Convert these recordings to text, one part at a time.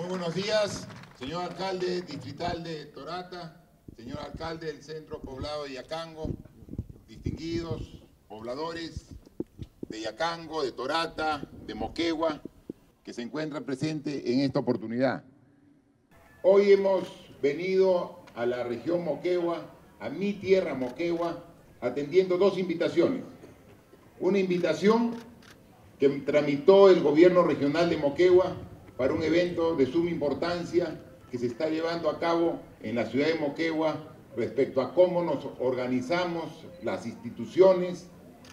Muy buenos días, señor alcalde distrital de Torata, señor alcalde del centro poblado de Yacango, distinguidos pobladores de Yacango, de Torata, de Moquegua, que se encuentran presentes en esta oportunidad. Hoy hemos venido a la región Moquegua, a mi tierra Moquegua, atendiendo dos invitaciones. Una invitación que tramitó el gobierno regional de Moquegua para un evento de suma importancia que se está llevando a cabo en la ciudad de Moquegua respecto a cómo nos organizamos las instituciones,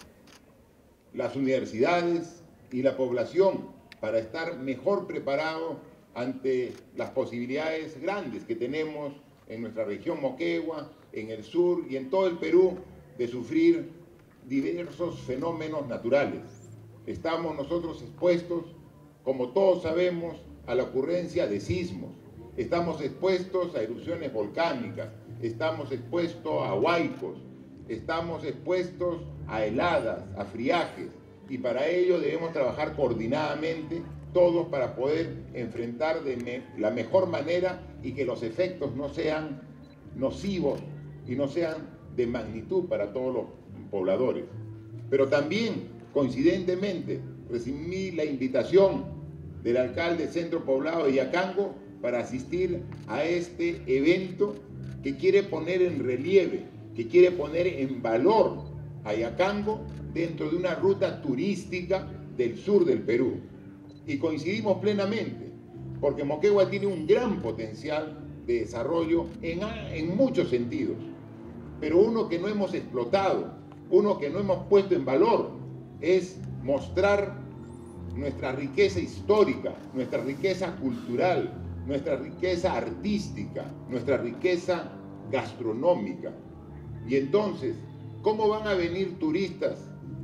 las universidades y la población para estar mejor preparados ante las posibilidades grandes que tenemos en nuestra región Moquegua, en el sur y en todo el Perú de sufrir diversos fenómenos naturales. Estamos nosotros expuestos, como todos sabemos, a la ocurrencia de sismos. Estamos expuestos a erupciones volcánicas, estamos expuestos a huaicos, estamos expuestos a heladas, a friajes, y para ello debemos trabajar coordinadamente todos para poder enfrentar de la mejor manera y que los efectos no sean nocivos y no sean de magnitud para todos los pobladores. Pero también, coincidentemente, recibí la invitación del alcalde del centro poblado de Yacango para asistir a este evento que quiere poner en relieve, que quiere poner en valor a Yacango dentro de una ruta turística del sur del Perú. Y coincidimos plenamente, porque Moquegua tiene un gran potencial de desarrollo en muchos sentidos, pero uno que no hemos explotado, uno que no hemos puesto en valor, es mostrar nuestra riqueza histórica, nuestra riqueza cultural, nuestra riqueza artística, nuestra riqueza gastronómica. Y entonces, ¿cómo van a venir turistas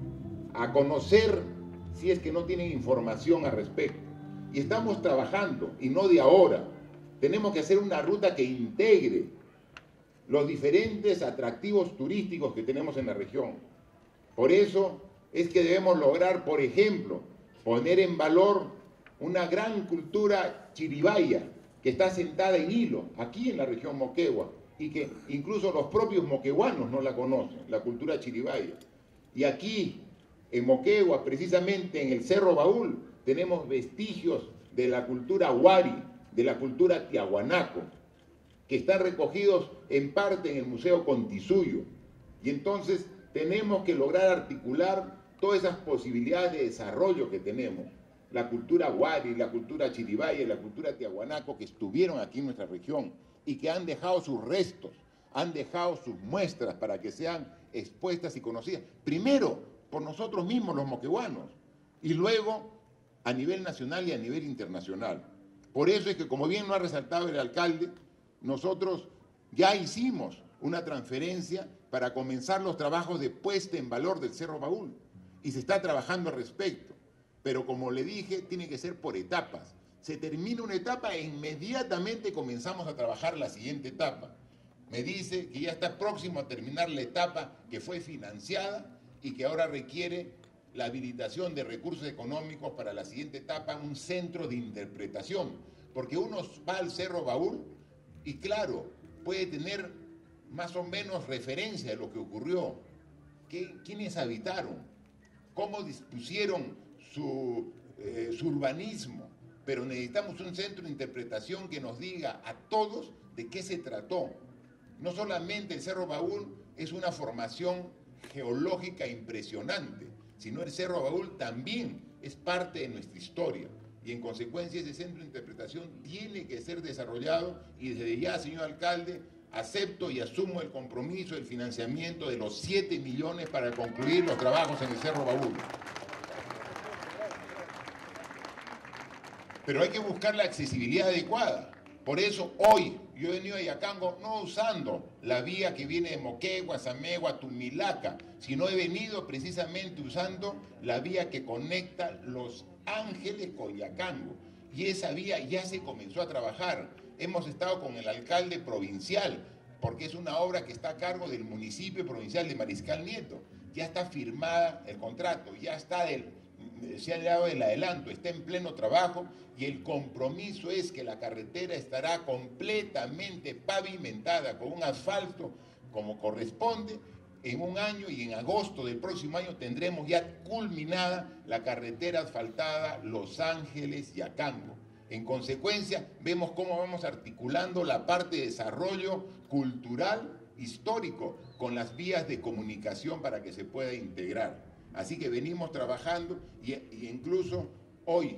a conocer si es que no tienen información al respecto? Y estamos trabajando, y no de ahora. Tenemos que hacer una ruta que integre los diferentes atractivos turísticos que tenemos en la región. Por eso es que debemos lograr, por ejemplo, poner en valor una gran cultura chiribaya que está sentada en hilo, aquí en la región Moquegua, y que incluso los propios moqueguanos no la conocen, la cultura chiribaya. Y aquí, en Moquegua, precisamente en el Cerro Baúl, tenemos vestigios de la cultura huari, de la cultura tiahuanaco, que están recogidos en parte en el Museo Contisuyo. Y entonces tenemos que lograr articular todas esas posibilidades de desarrollo que tenemos. La cultura huari, la cultura chiribaya y la cultura tiahuanaco que estuvieron aquí en nuestra región y que han dejado sus restos, han dejado sus muestras para que sean expuestas y conocidas. Primero, por nosotros mismos los moqueguanos y luego a nivel nacional y a nivel internacional. Por eso es que, como bien lo ha resaltado el alcalde, nosotros ya hicimos una transferencia para comenzar los trabajos de puesta en valor del Cerro Baúl y se está trabajando al respecto. Pero como le dije, tiene que ser por etapas. Se termina una etapa e inmediatamente comenzamos a trabajar la siguiente etapa. Me dice que ya está próximo a terminar la etapa que fue financiada y que ahora requiere la habilitación de recursos económicos para la siguiente etapa, un centro de interpretación. Porque uno va al Cerro Baúl y claro, puede tener más o menos referencia de lo que ocurrió, quiénes habitaron, cómo dispusieron su urbanismo, pero necesitamos un centro de interpretación que nos diga a todos de qué se trató. No solamente el Cerro Baúl es una formación geológica impresionante, sino el Cerro Baúl también es parte de nuestra historia. Y en consecuencia ese centro de interpretación tiene que ser desarrollado y desde ya, señor alcalde, acepto y asumo el compromiso del financiamiento de los 7 millones para concluir los trabajos en el Cerro Baúl. Pero hay que buscar la accesibilidad adecuada. Por eso hoy yo he venido a Yacango no usando la vía que viene de Moquegua, Samegua, Tumilaca, sino he venido precisamente usando la vía que conecta Los Ángeles con Yacango. Y esa vía ya se comenzó a trabajar. Hemos estado con el alcalde provincial, porque es una obra que está a cargo del municipio provincial de Mariscal Nieto. Ya está firmada el contrato, ya está se ha dado el adelanto, está en pleno trabajo y el compromiso es que la carretera estará completamente pavimentada con un asfalto como corresponde en un año, y en agosto del próximo año tendremos ya culminada la carretera asfaltada Los Ángeles-Yacango. En consecuencia, vemos cómo vamos articulando la parte de desarrollo cultural, histórico, con las vías de comunicación para que se pueda integrar. Así que venimos trabajando y incluso hoy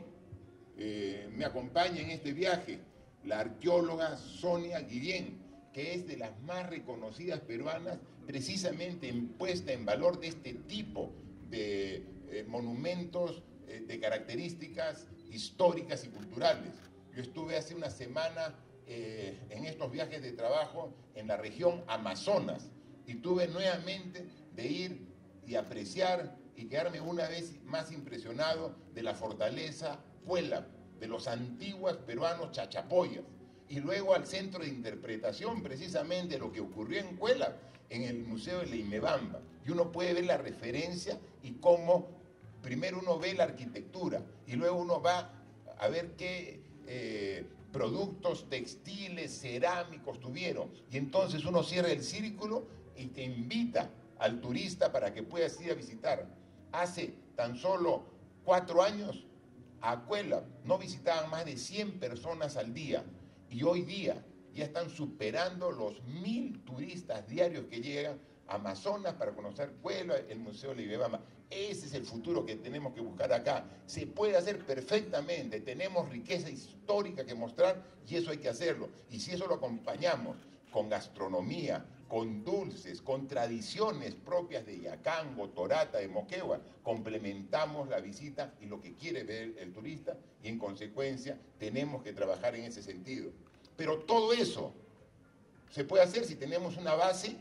me acompaña en este viaje la arqueóloga Sonia Guillén, que es de las más reconocidas peruanas, precisamente en puesta en valor de este tipo de monumentos de características históricas y culturales. Yo estuve hace una semana en estos viajes de trabajo en la región Amazonas y tuve nuevamente de ir y apreciar y quedarme una vez más impresionado de la fortaleza Puela, de los antiguos peruanos chachapoyas, y luego al centro de interpretación precisamente de lo que ocurrió en Cuela, en el Museo de Leimebamba. Y uno puede ver la referencia y cómo primero uno ve la arquitectura y luego uno va a ver qué productos textiles, cerámicos tuvieron. Y entonces uno cierra el círculo y te invita al turista para que puedas ir a visitar. Hace tan solo 4 años a Cuela no visitaban más de 100 personas al día. Y hoy día ya están superando los 1000 turistas diarios que llegan a Amazonas para conocer Cuela, el Museo de Leimebamba. Ese es el futuro que tenemos que buscar acá. Se puede hacer perfectamente, tenemos riqueza histórica que mostrar y eso hay que hacerlo. Y si eso lo acompañamos con gastronomía, con dulces, con tradiciones propias de Yacango, Torata, de Moquegua, complementamos la visita y lo que quiere ver el turista, y en consecuencia tenemos que trabajar en ese sentido. Pero todo eso se puede hacer si tenemos una base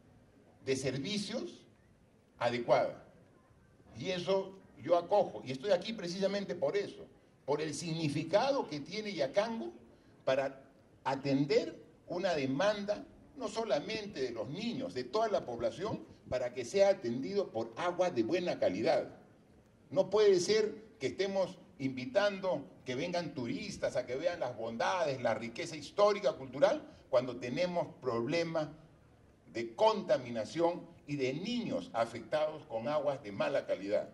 de servicios adecuada. Y eso yo acojo, y estoy aquí precisamente por eso, por el significado que tiene Yacango para atender una demanda no solamente de los niños, de toda la población, para que sea atendido por agua de buena calidad. No puede ser que estemos invitando que vengan turistas a que vean las bondades, la riqueza histórica, cultural, cuando tenemos problemas de contaminación y de niños afectados con aguas de mala calidad.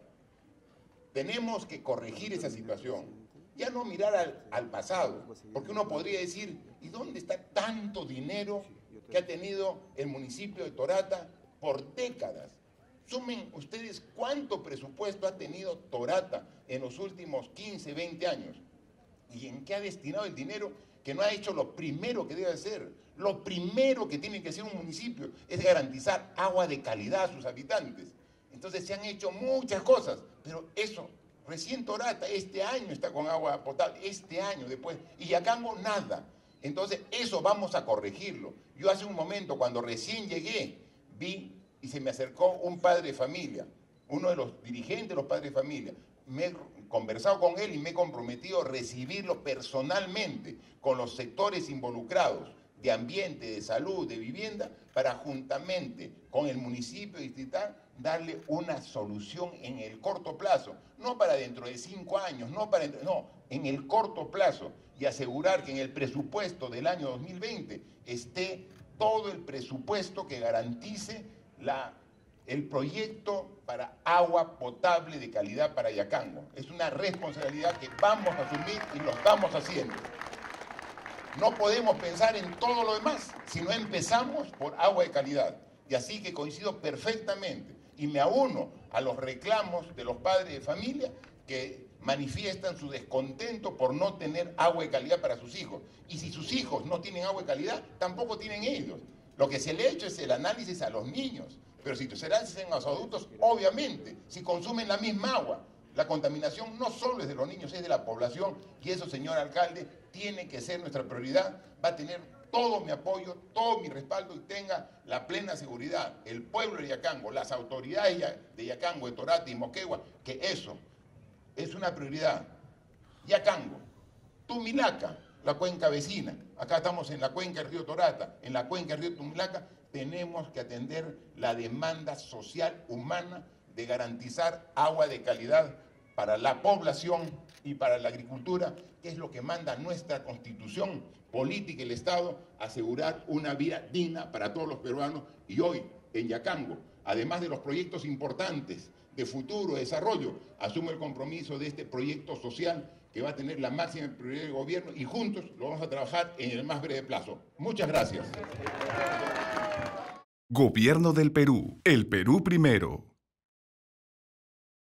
Tenemos que corregir esa situación, ya no mirar al pasado, porque uno podría decir, ¿y dónde está tanto dinero que ha tenido el municipio de Torata por décadas? Sumen ustedes cuánto presupuesto ha tenido Torata en los últimos 15, 20 años y en qué ha destinado el dinero, que no ha hecho lo primero que debe hacer. Lo primero que tiene que hacer un municipio es garantizar agua de calidad a sus habitantes. Entonces se han hecho muchas cosas, pero eso, recién Torata este año está con agua potable, este año después, y Yacango nada. Entonces eso vamos a corregirlo. Yo hace un momento, cuando recién llegué, vi y se me acercó un padre de familia, uno de los dirigentes de los padres de familia. Me he conversado con él y me he comprometido a recibirlo personalmente con los sectores involucrados de ambiente, de salud, de vivienda, para juntamente con el municipio distrital darle una solución en el corto plazo, no para dentro de 5 años, no, en el corto plazo, y asegurar que en el presupuesto del año 2020 esté todo el presupuesto que garantice el proyecto para agua potable de calidad para Yacango. Es una responsabilidad que vamos a asumir y lo estamos haciendo. No podemos pensar en todo lo demás si no empezamos por agua de calidad. Y así que coincido perfectamente y me auno a los reclamos de los padres de familia que manifiestan su descontento por no tener agua de calidad para sus hijos. Y si sus hijos no tienen agua de calidad, tampoco tienen ellos. Lo que se le ha hecho es el análisis a los niños, pero si se le hacen a los adultos, obviamente, si consumen la misma agua. La contaminación no solo es de los niños, es de la población, y eso, señor alcalde, tiene que ser nuestra prioridad. Va a tener todo mi apoyo, todo mi respaldo, y tenga la plena seguridad, el pueblo de Yacango, las autoridades de Yacango, de Torata y Moquegua, que eso es una prioridad. Yacango, Tumilaca, la cuenca vecina, acá estamos en la cuenca del río Torata, en la cuenca del río Tumilaca, tenemos que atender la demanda social humana de garantizar agua de calidad para la población y para la agricultura, que es lo que manda nuestra Constitución política y el Estado, asegurar una vida digna para todos los peruanos. Y hoy, en Yacango, además de los proyectos importantes de futuro, de desarrollo, asumo el compromiso de este proyecto social que va a tener la máxima prioridad del gobierno y juntos lo vamos a trabajar en el más breve plazo. Muchas gracias. Gobierno del Perú. El Perú primero.